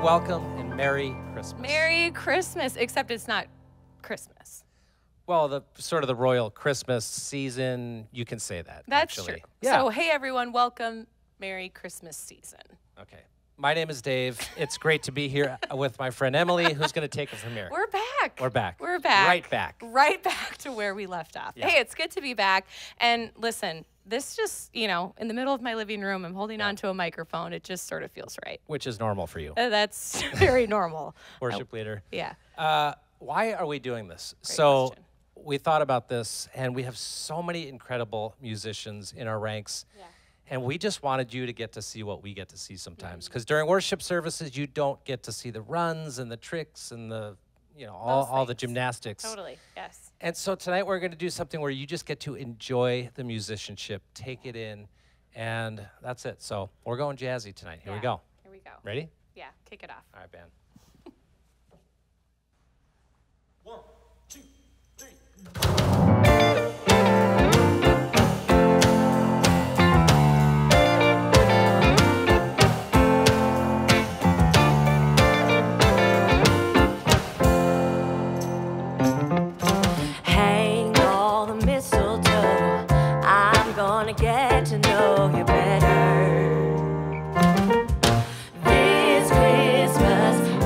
everyone, welcome and Merry Christmas. Merry Christmas, except it's not Christmas. Well, the sort of the royal Christmas season, you can say that. That's actually. true. Yeah. So, hey everyone, welcome. Merry Christmas season. Okay. My name is Dave. It's great to be here with my friend Emily, who's going to take it from here. We're back. We're back. We're back. Right back. Right back to where we left off. Yeah. Hey, it's good to be back. And listen, this just, you know, in the middle of my living room, I'm holding onto a microphone. It just sort of feels right. Which is normal for you. That's very normal. Worship leader. Yeah. Why are we doing this? Great so question. we thought about this, and we have so many incredible musicians in our ranks. Yeah. And we just wanted you to get to see what we get to see sometimes. Because during worship services, you don't get to see the runs and the tricks and the, you know, all the gymnastics. Totally, yes. And so tonight we're going to do something where you just get to enjoy the musicianship, take it in, and that's it. So we're going jazzy tonight. Here we go. Here we go. Ready? Yeah, kick it off. All right, band. 1, 2, 3. Hang all the mistletoe, I'm gonna get to know you better. This Christmas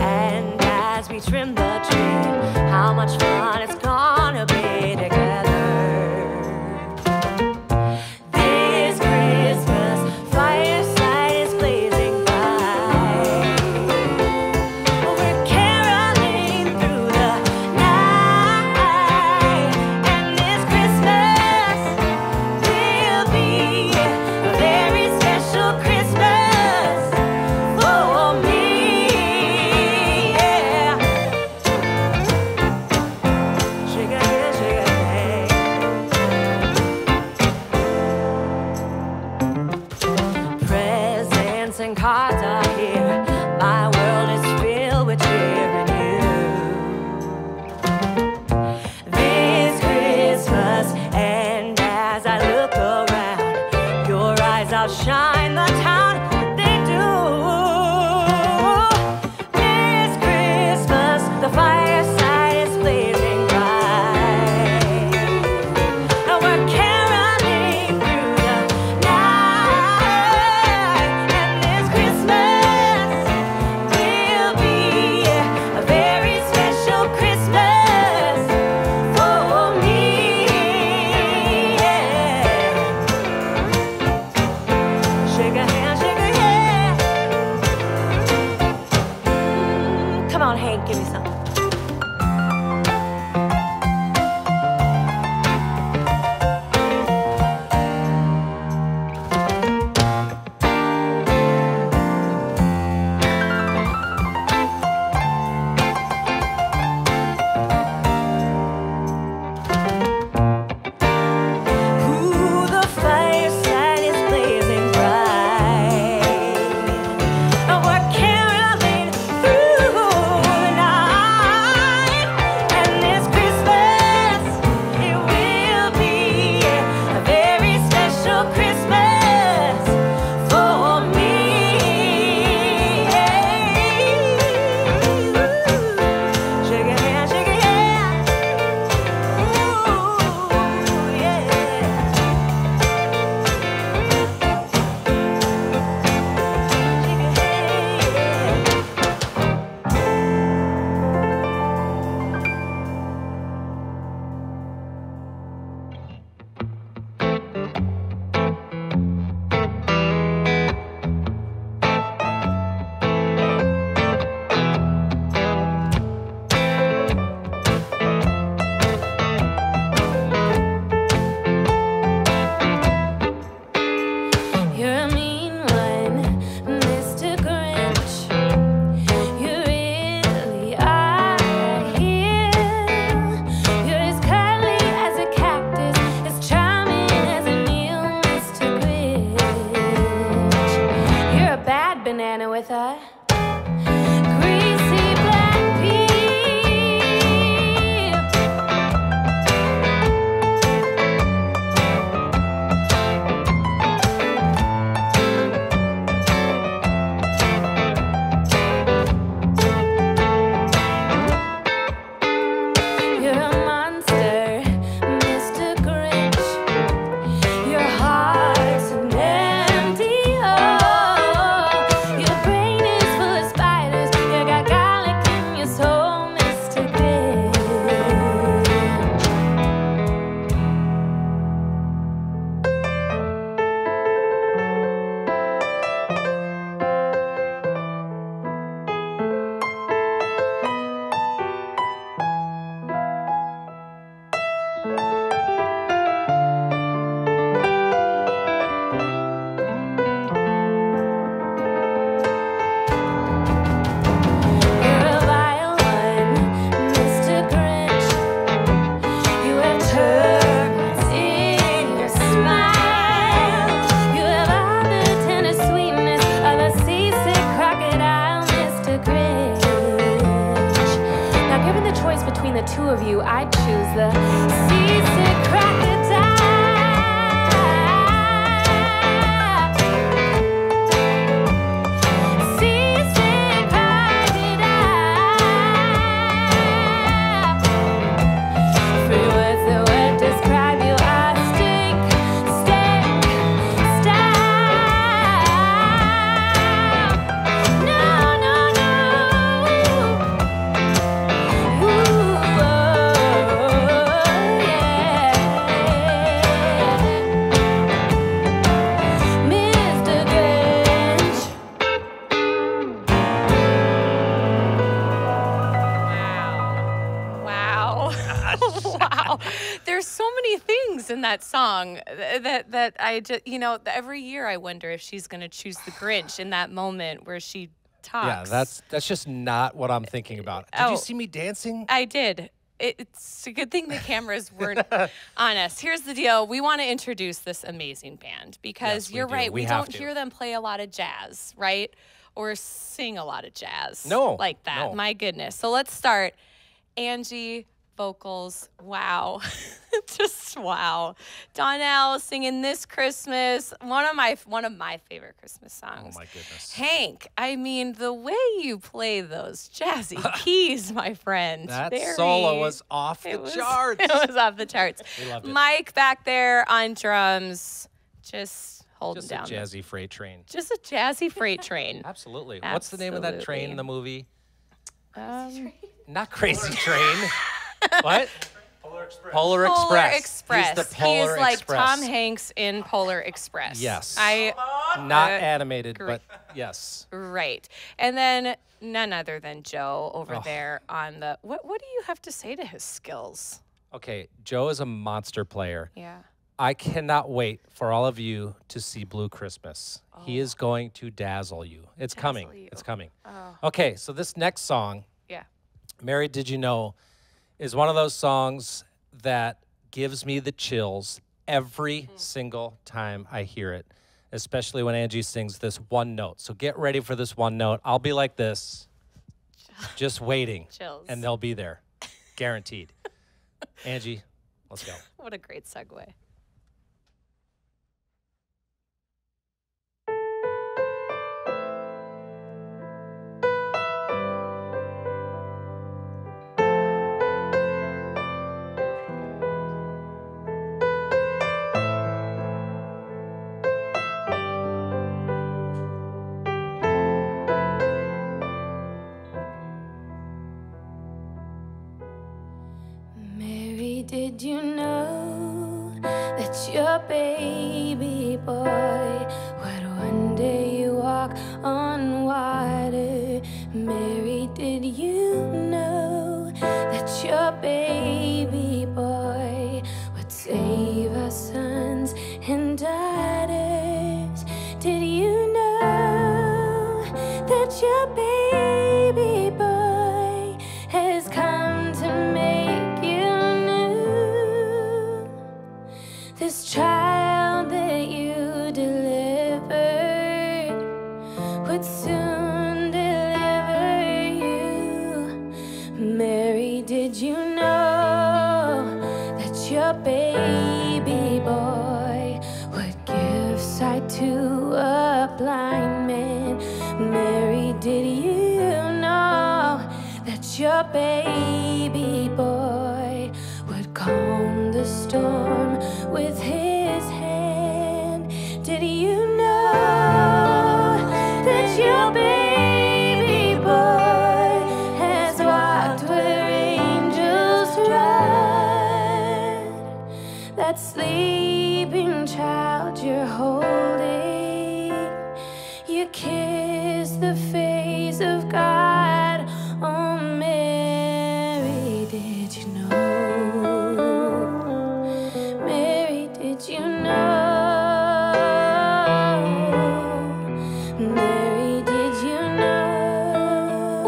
many things in that song that I just, every year I wonder if she's going to choose the Grinch in that moment where she talks. Yeah, that's just not what I'm thinking about. Did you see me dancing? I did. It's a good thing the cameras weren't on us. Here's the deal. We want to introduce this amazing band because Yes, we you're do. right. We We have don't to. hear them play a lot of jazz, right? Or sing a lot of jazz. No, Like that. no. My goodness. So let's start. Angie, vocals. Wow. Just wow. Donnell singing This Christmas. One of my favorite Christmas songs. Oh my goodness. Hank, I mean, the way you play those jazzy keys, my friend. That solo was off the charts. It was off the charts. We loved it. Mike back there on drums, just holding Just a down. jazzy freight train. Just a jazzy freight train. Absolutely. What's the name of that train in the movie? Um, Not Crazy Train. What? Polar Express. Polar Express. Polar Express. He's the Polar He is like Express. Tom Hanks in Polar Express. Yes. Uh, Not animated, but yes. Right. And then none other than Joe over Oh. there on the. What do you have to say to his skills? Okay, Joe is a monster player. Yeah. I cannot wait for all of you to see Blue Christmas. He is going to dazzle you. It's coming. you. It's coming. Oh. Okay, so this next song, Yeah. Mary, Did You Know, is one of those songs that gives me the chills every single time I hear it, especially when Angie sings this one note. So get ready for this one note. I'll be like this, just waiting, Chills. and they'll be there, guaranteed. Angie, let's go. What a great segue. Mary, did you know that your baby boy would one day walk on water? Mary, did you know that your baby boy would save our sons and daughters? Did you know that your baby boy has come to make you new? This child that you delivered would soon deliver you. Mary, did you know that your baby boy would give sight to a blind man? Mary, did you know that your baby boy would calm the storm with his hand? Did you know that your baby boy has walked where angels trod? That sleeping child you're holding, you kiss the face of God. Oh, Mary, did you know? Mary, did you know? Mary, did you know?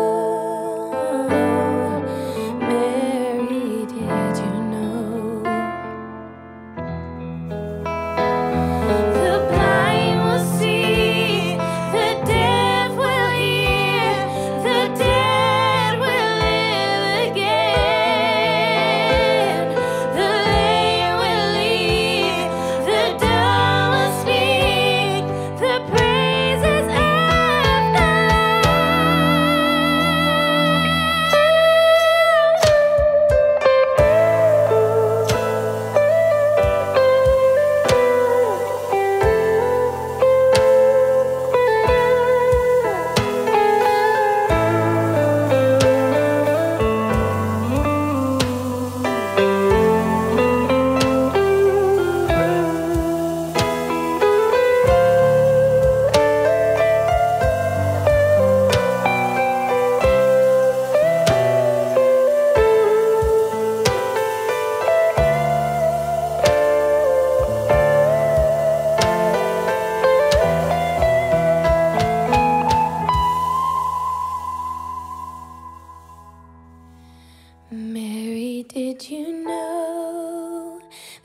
Mary, did you know? The blind will see, the deaf will hear, the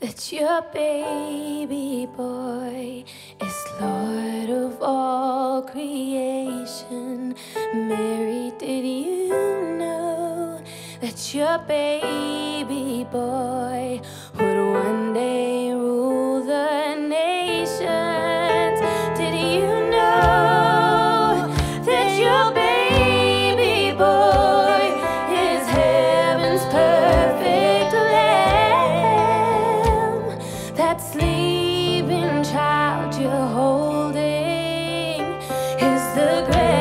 that your baby boy is Lord of all creation? Mary, did you know that your baby boy would one day rule the nations? Did you know that your baby boy is heaven's perfect lamb? That sleeping child you're holding is the great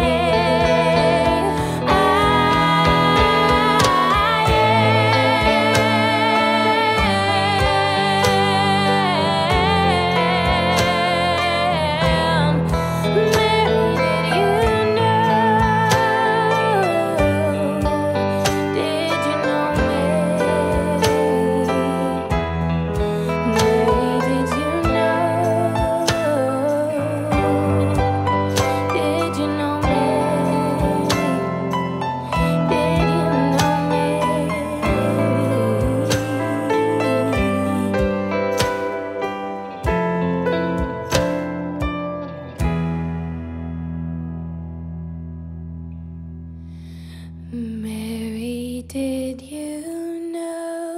Mary, did you know?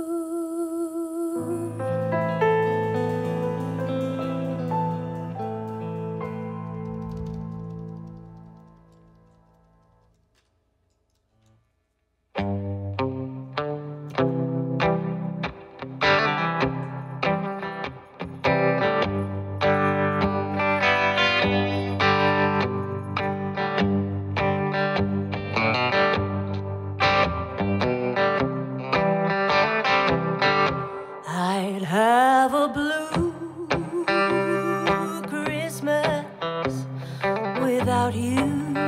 I'd have a blue Christmas without you.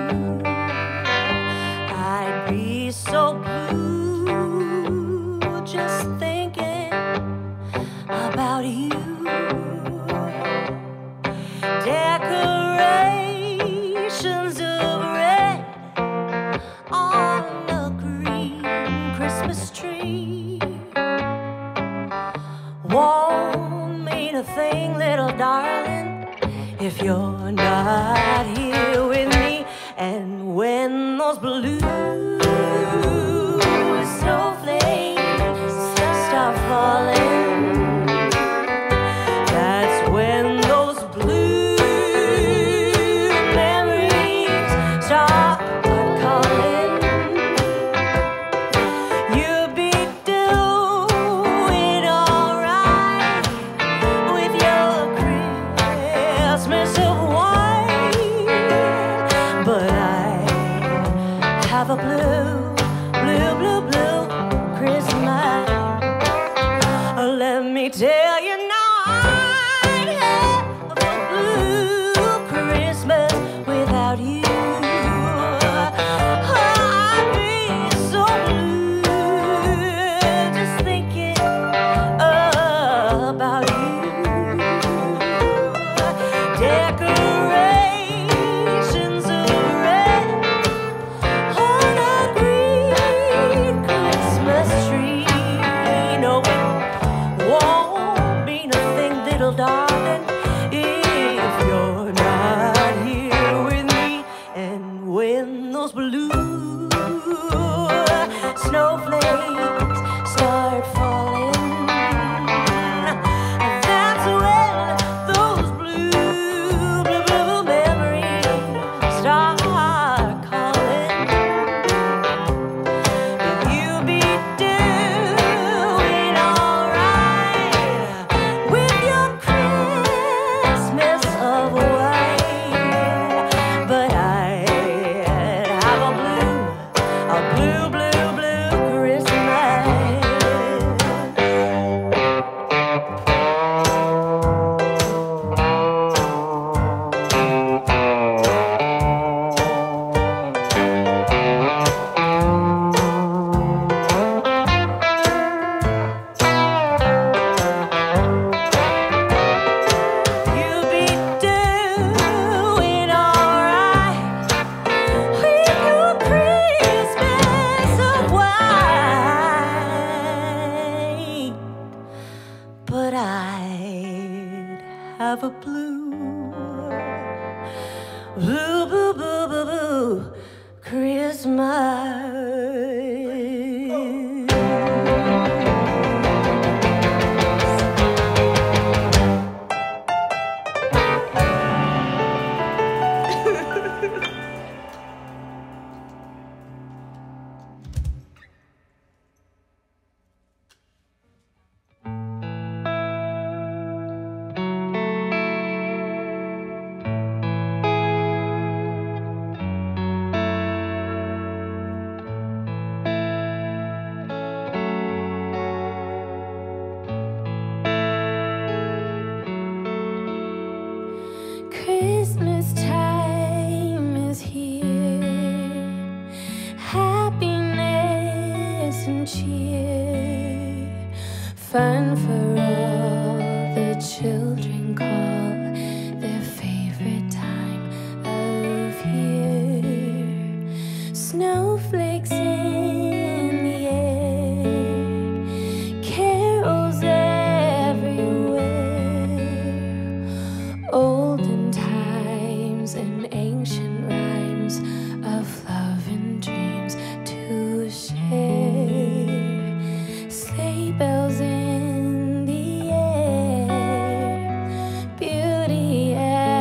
I'd be so blue just thinking about you. Decorations of red on a green Christmas tree won't mean a thing, little darling, if you're not here with me. And when those blue snowflakes start falling, that's when those blue memories start calling. You'll be doing alright with your Christmas of wine, but I have a blue, blue, blue, blue Christmas. Let me tell you now, I'd have a blue Christmas without you. I'd be so blue just thinking about you. Decorations of red on a green Christmas tree. No, it won't mean a thing, little darling, if you're not here with me. And when those blue snowflakes start falling, that's when those blue, blue, blue memories start calling. You'll be doing alright with your Christmas but I'd have a blue, blue, blue, blue, blue, blue Christmas. Christmas time is here, happiness and cheer, fun for all the children call their favorite time of year. Snowflakes in the air, carols everywhere, olden times and ancient rhymes of love and dreams to share. Sleigh bells in the air, beauty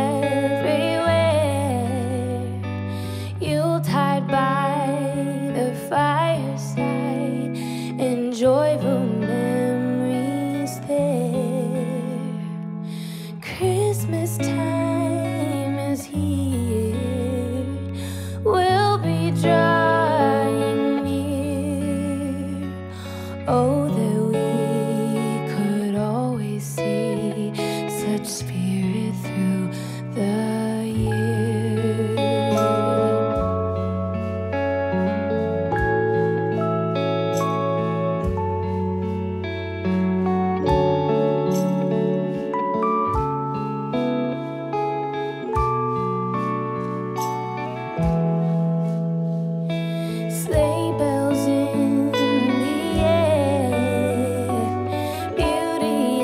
everywhere. Yuletide by the fireside, and joyful memories there. Christmas time is here, we'll be drawing near. Oh, that we could always see such spirit through the year. Sleigh bells in the air, beauty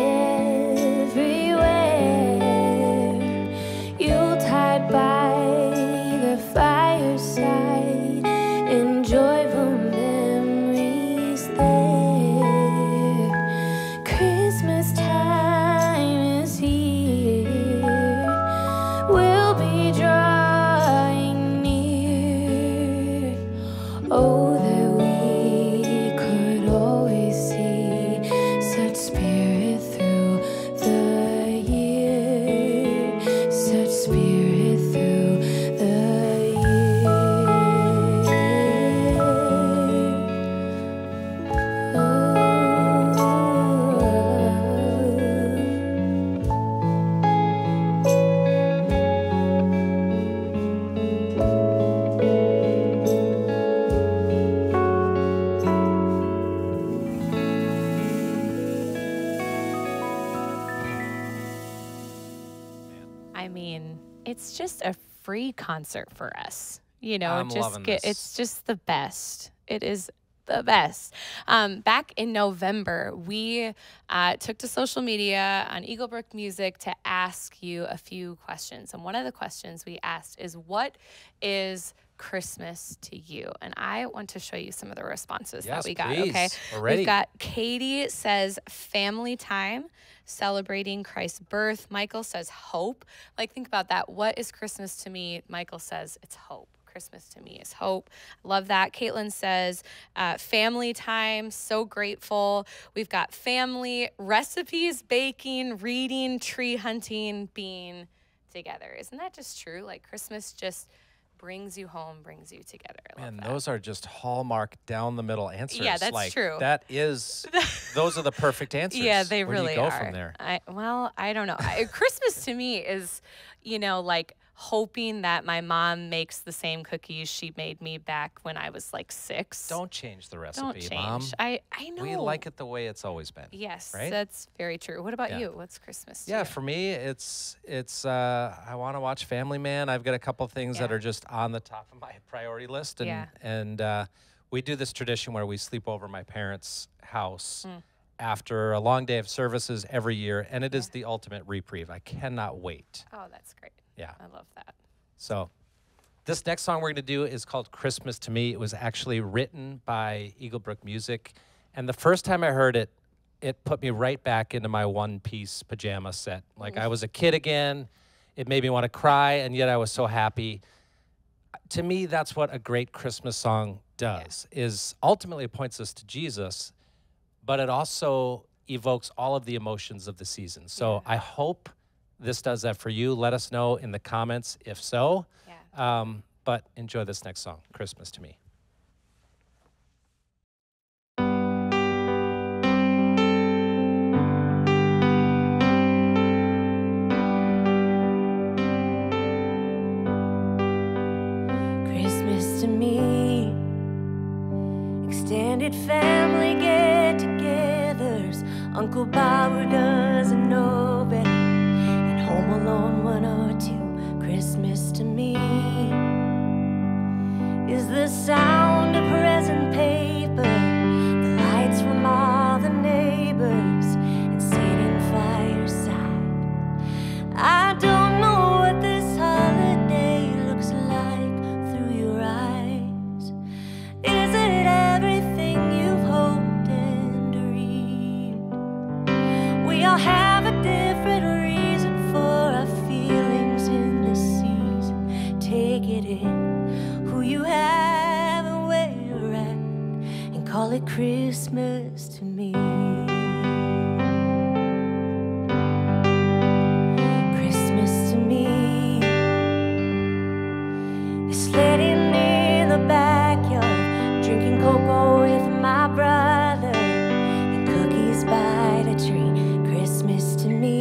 everywhere. Yuletide by the fireside, and joyful memories there. Christmas time is here, we'll be drawing near. Oh, that we could always see such spirit through the year, such spirit through the I mean, it's just a free concert for us. You know, I'm loving this. It's just the best. It is the best. Back in November, we took to social media on Eagle Brook Music to ask you a few questions. And one of the questions we asked is, what is Christmas to you? And I want to show you some of the responses that we got. Please. Okay. We're ready. We've got Katie says family time, celebrating Christ's birth. Michael says hope. Like, think about that. What is Christmas to me? Michael says it's hope. Christmas to me is hope. Love that. Caitlin says family time, so grateful. We've got family, recipes, baking, reading, tree hunting, being together. Isn't that just true? Like, Christmas just brings you home, brings you together. I love And that. those are just hallmark down the middle answers. Yeah, that's like, true. That is, those are the perfect answers. Yeah, they Where really do you go are. from there? I don't know. Christmas to me is, you know, like hoping that my mom makes the same cookies she made me back when I was like 6. Don't change the recipe, Don't change. Mom. I know. We like it the way it's always been. Yes, right? that's very true. What about Yeah. you? What's Christmas to Yeah, you? for me, it's I want to watch Family Man. I've got a couple things that Yeah. are just on the top of my priority list, and Yeah. and we do this tradition where we sleep over my parents' house, after a long day of services every year, and it is the ultimate reprieve. I cannot wait. Oh, that's great. Yeah. I love that. So this next song we're going to do is called Christmas to Me. It was actually written by Eagle Brook Music, and the first time I heard it, it put me right back into my one-piece pajama set. Like I was a kid again. It made me want to cry, and yet I was so happy. To me, that's what a great Christmas song does, is ultimately it points us to Jesus, but it also evokes all of the emotions of the season. So I hope this does that for you. Let us know in the comments if so. Yeah. But enjoy this next song, Christmas to Me. Christmas to me, extended family get-togethers, Uncle Bob who doesn't know better, and Home Alone 1 or 2. Christmas to me is the sound of present paper, the lights from all the neighbors, and sitting fireside. I don't know what this holiday looks like through your eyes. Is it everything you've hoped and dreamed? We all have a different reason for our feelings in this season. Take it in, who you have and where you're at, and call it Christmas to me. Christmas to me is sledding in the backyard, drinking cocoa with my brother, and cookies by the tree. Christmas to me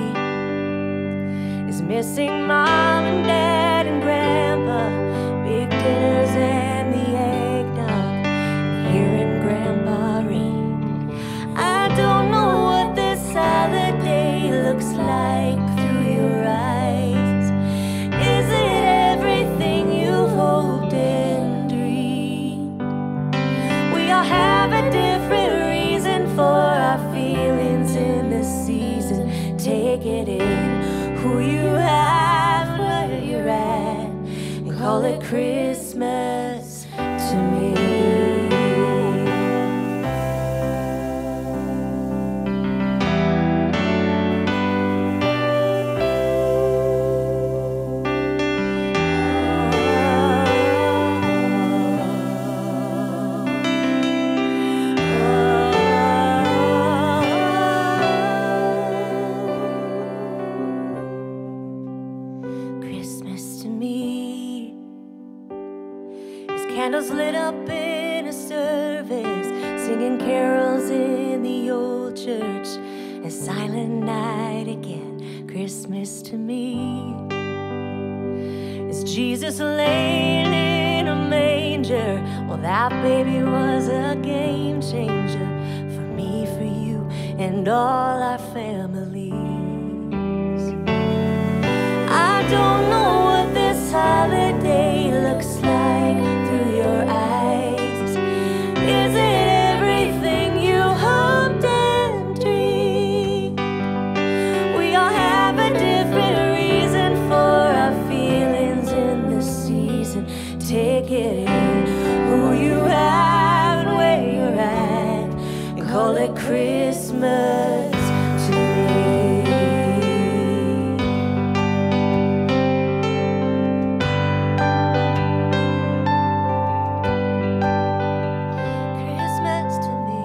is missing mom and dad and grandpa, big dinners and the eggnog, and hearing grandpa read. I don't know what this holiday looks like through your eyes. Is it everything you've hoped and dreamed? We all have a different reason for our feelings in this season. Take it in, who you have and where you're at, and call it Christmas to me. Christmas to me is candles lit up in a service, singing carols in the old church, a silent night again. Christmas to me is Jesus laying in a manger. Well, that baby was a game changer for me, for you, and all our families. I don't know what this holiday looks like through your eyes. Is it everything you hoped and dreamed? We all have a different reason for our feelings in this season. Take it in, who you have and where you're at, and call it Christmas to me. Christmas to me.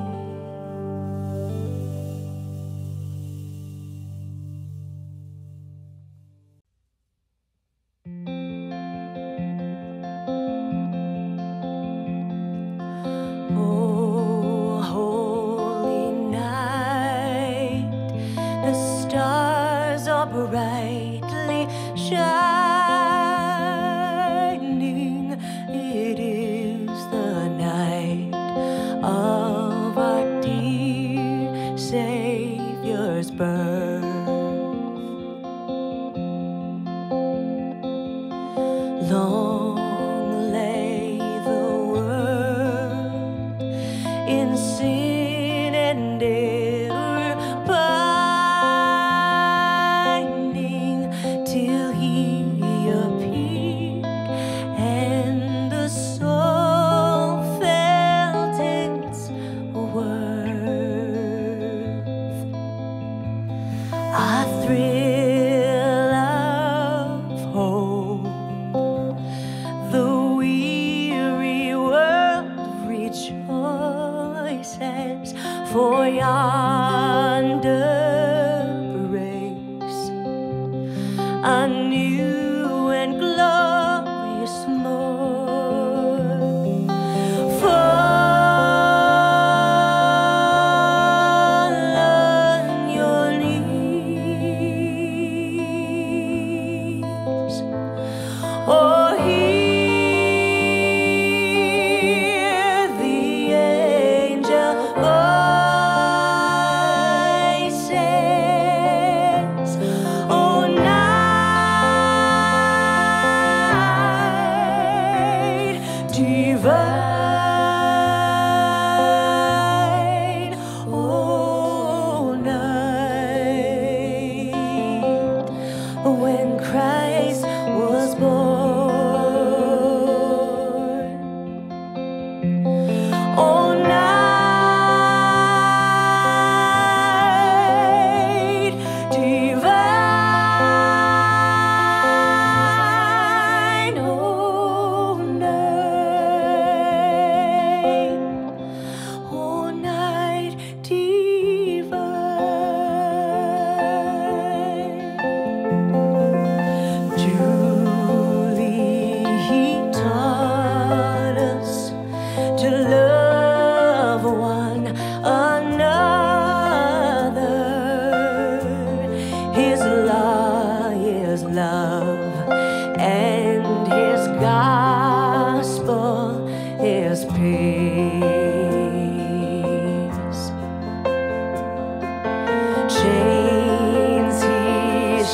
Oh, holy night, the stars are brightly shining. It is the night of our dear Savior's birth. Long lay the world in sin and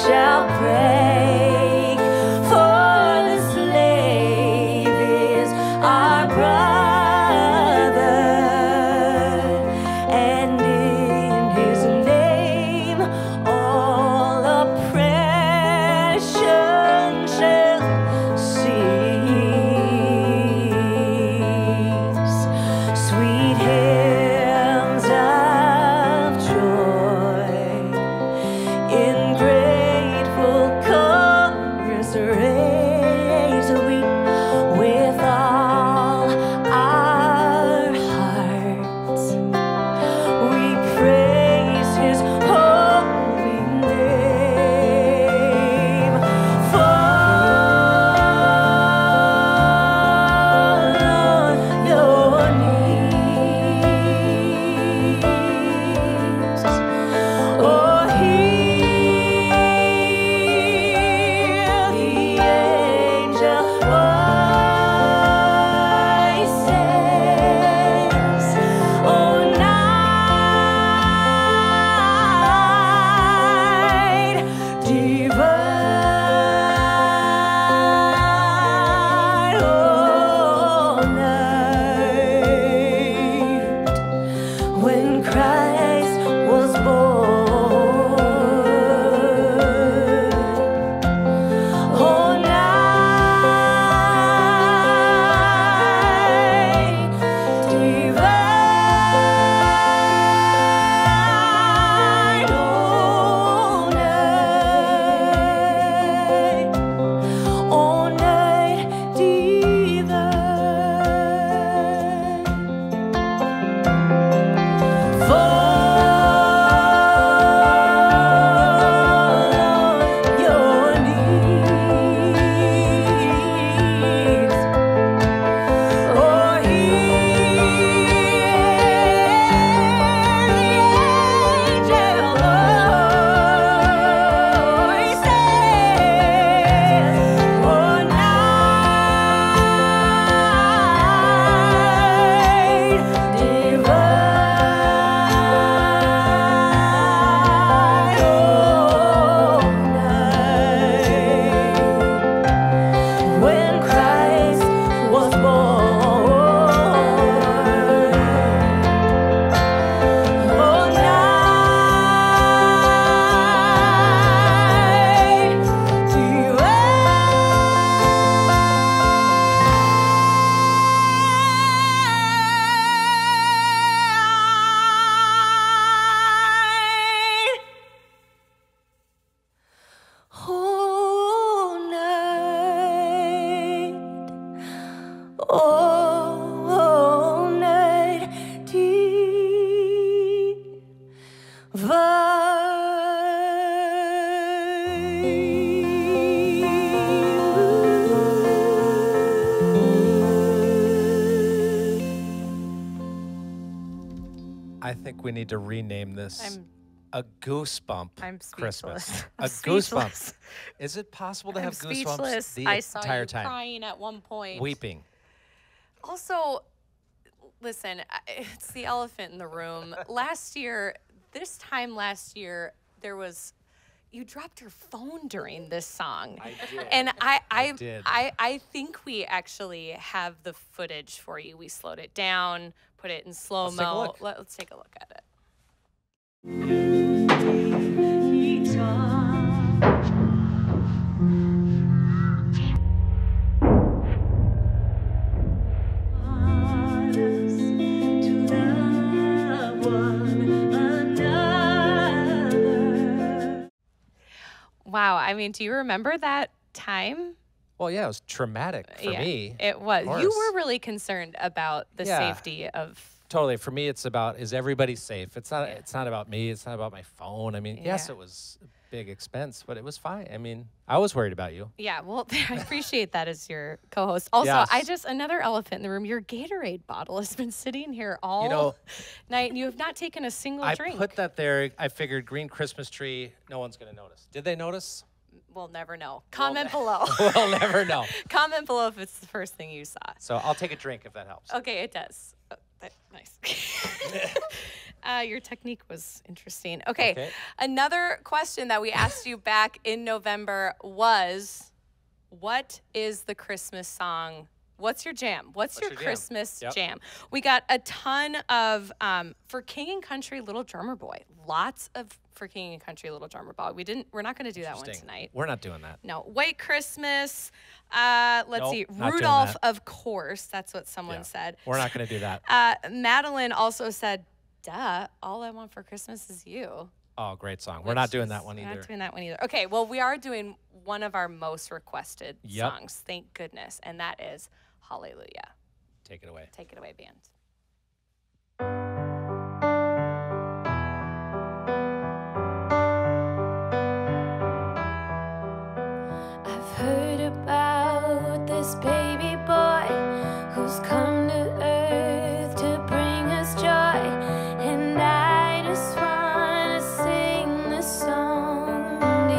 shall break, for the slave is our brother, and in his name all oppression shall cease. Sweet hymns of joy in grateful chorus raise we with all our hearts. We praise his holy name. Fall on your knees. Oh, hear the angel voices. Oh, night divine, oh, night when Christ was born. Oh, night divine, oh, night, oh, night divine. Fall on your knees. Oh, hear the angel voices. Oh, night divine, oh, night when Christ was born. Oh, night divine. Oh, night, oh, night divine. I think we need to rename this a goosebump I'm Christmas. speechless. A I'm goosebump. speechless. Is it possible to I'm have goosebumps speechless. the I saw entire you time? crying at one point. Weeping. Also, listen, it's the elephant in the room. This time last year, you dropped your phone during this song. I did. And did. I think we actually have the footage for you. We slowed it down, put it in slow Let's take a mo. look. Let's take a look at it. Wow, I mean, do you remember that time? Well, yeah, it was traumatic for me. It was. of You course. were really concerned about the Yeah. safety of. Totally. For me, it's about, is everybody safe? It's not. It's not about me. It's not about my phone. I mean, yes, Yeah. it was a big expense, but it was fine. I mean, I was worried about you. Yeah, well, I appreciate that as your co-host. Also, Yes. another elephant in the room. Your Gatorade bottle has been sitting here all know, night, and you have not taken a single I drink. put that there. I figured green Christmas tree. No one's gonna notice. Did they notice? We'll never know. Comment below. We'll never know. Comment below if it's the first thing you saw. So I'll take a drink if that helps. Okay, it does. Nice. Your technique was interesting. Okay. Another question that we asked you back in November was, what is the Christmas song? What's your jam? What's your Christmas jam? We got a ton of, for King and Country, Little Drummer Boy. Lots of for King and Country, Little Drummer Boy. We're not going to do that one tonight. We're not doing that. No. White Christmas. Let's see. Rudolph, of course. That's what someone said. We're not going to do that. Madeline also said, duh, All I Want for Christmas Is You. Oh, great song. We're not doing that one either. We're not doing that one either. Okay, well, we are doing one of our most requested songs, thank goodness, and that is Hallelujah. Take it away. Take it away, band. I've heard about this baby boy who's come to earth to bring us joy, and I just want to sing this song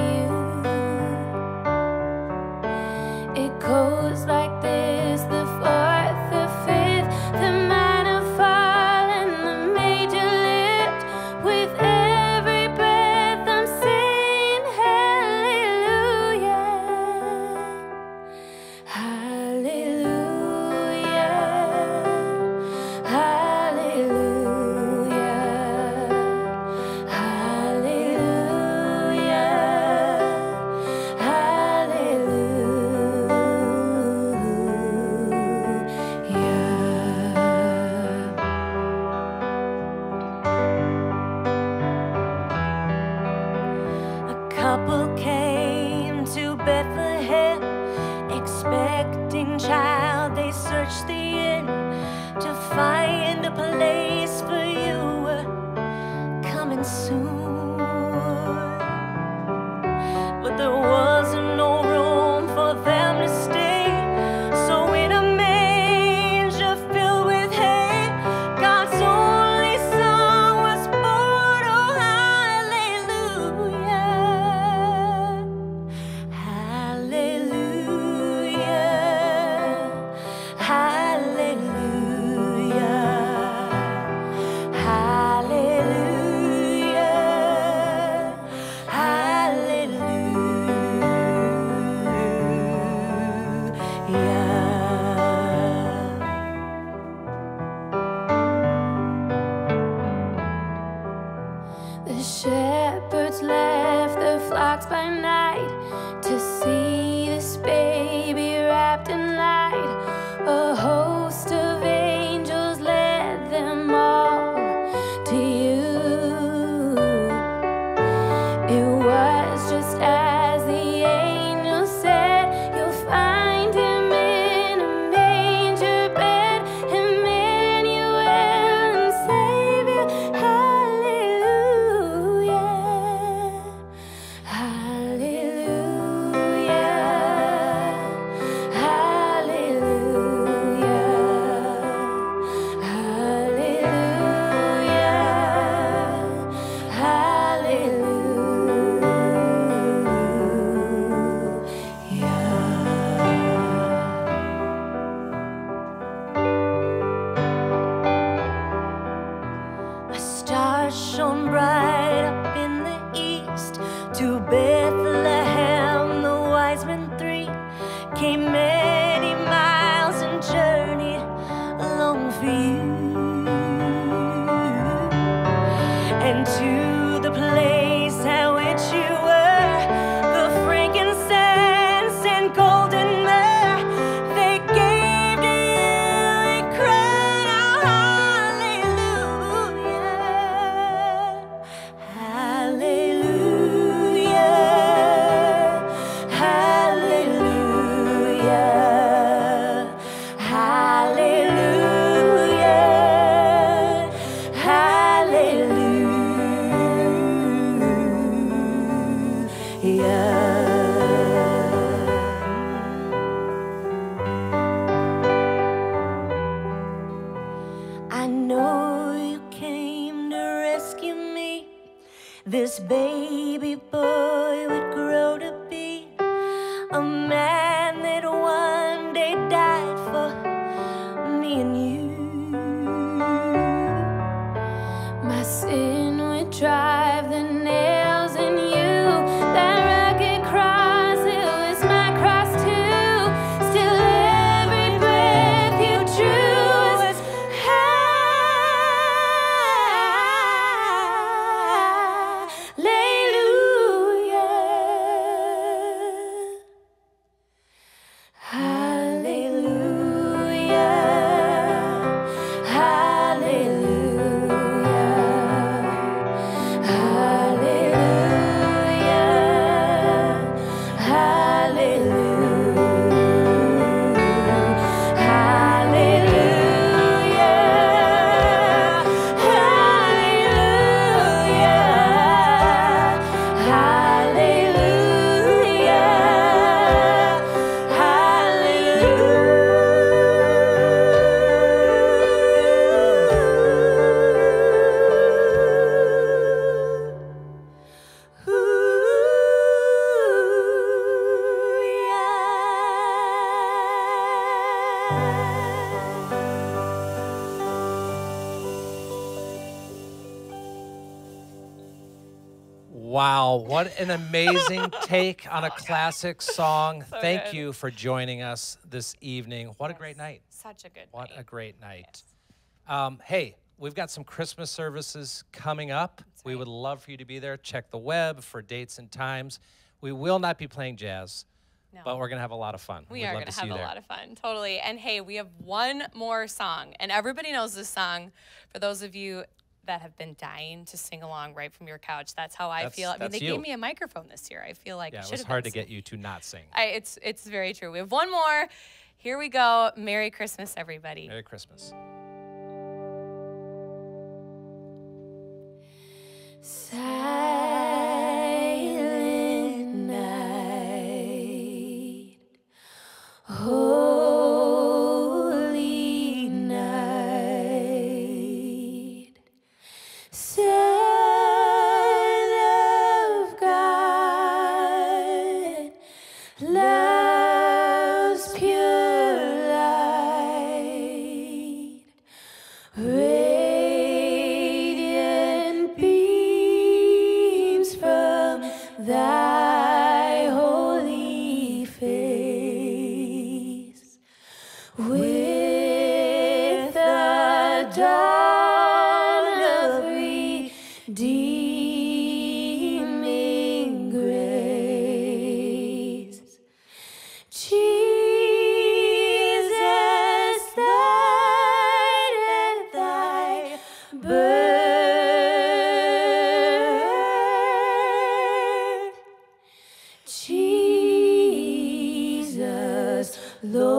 to you. It goes like this: the fourth, the fifth, the minor fall, and the major lift. With every breath I'm saying hallelujah, hallelujah, hallelujah, hallelujah, hallelujah. A couple came to Bethlehem, expecting child. They searched the inn to find a place for you were coming soon. But there wasn't no room for them to stay, so in a manger filled with hay, God's only son was born. Oh, hallelujah, hallelujah, hallelujah, hallelujah, hallelujah. The shepherds left their flocks by night to see this baby wrapped in light. A host of angels led them all to you. It was just as the angel said, you'll find him in a manger bed, Emmanuel and Savior. Hallelujah, hallelujah, hallelujah, hallelujah, hallelujah. A star shone bright up in the east. To Bethlehem the wise men three came many miles and journeyed along for you, and to the place at which you were, the frankincense and golden myrrh they gave to you. They cried out, hallelujah, hallelujah, hallelujah, hallelujah, hallelujah. I know you came to rescue me. This baby boy would grow to be a man that one day died for me and you. My Wow, what an amazing take on a classic song. So Thank good. you for joining us this evening. What a great night. Such a good What night. a great night. Hey, we've got some Christmas services coming up. We right. would love for you to be there. Check the web for dates and times. We will not be playing jazz, No. but we're going to have a lot of fun. We We'd are love going to see have you a there. lot of fun. Totally. And hey, we have one more song. And everybody knows this song. For those of you that have been dying to sing along right from your couch, that's how I feel. I mean, that's they you. gave me a microphone this year. I feel like Yeah, I it should was have hard been to get singing. you to not sing. It's very true. We have one more. Here we go. Merry Christmas, everybody. Merry Christmas. Silent night, holy night, Son of God, love's pure light, radiant beams from thy holy face. With the dawn of redeeming grace, Jesus died at thy birth. Jesus, Lord.